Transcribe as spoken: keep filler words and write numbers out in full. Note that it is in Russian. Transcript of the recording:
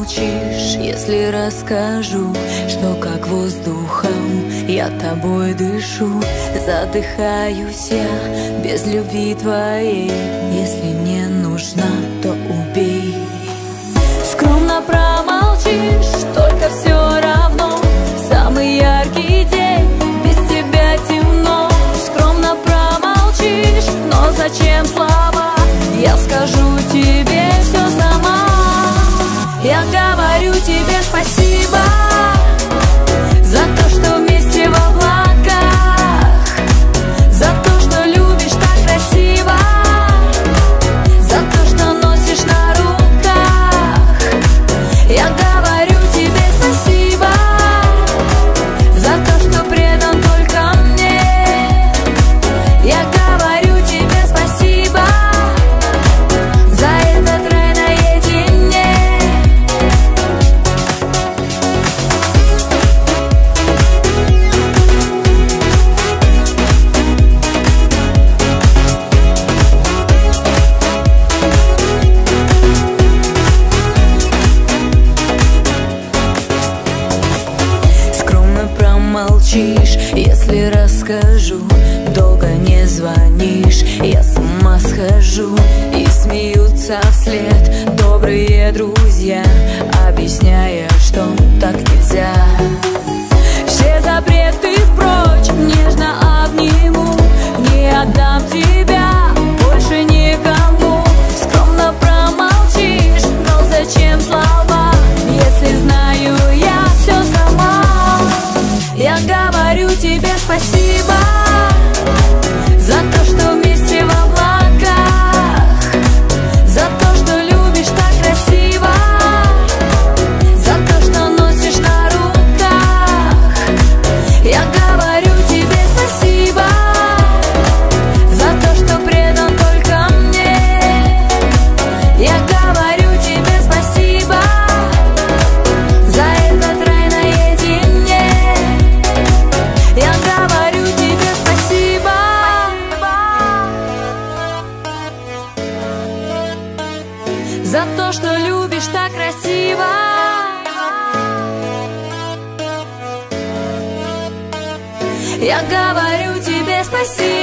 промолчишь, если расскажу, что как воздухом я тобой дышу? Задыхаюсь я без любви твоей, если не нужна, то убей. Скромно промолчишь, только все равно самый яркий день без тебя темно. Скромно промолчишь, но зачем слова? Я скажу тебе все сама. Я говорю тебе спасибо за то, что вместе в облаках, за то, что любишь так красиво, за то, что носишь на руках. Я говорю тебе спасибо за то, что предан только мне. Я говорю тебе спасибо за этот рай наедине. Скромно промолчишь, если расскажу. Долго не звонишь, я с ума схожу. И смеются вслед добрые друзья, объясняя, что так нельзя. Все запреты прочь, нежно обниму, не отдам тебя больше никому. Скромно промолчишь, но зачем слова, если знаю я все сама. Я говорю тебе спасибо за то, что вместе в облаках, за то, что любишь так красиво, за то, что носишь на руках. Я говорю тебе спасибо за то, что предан только мне. Я говорю тебе спасибо за этот рай наедине. Я говорю тебе спасибо за то, что любишь так красиво. Я говорю тебе спасибо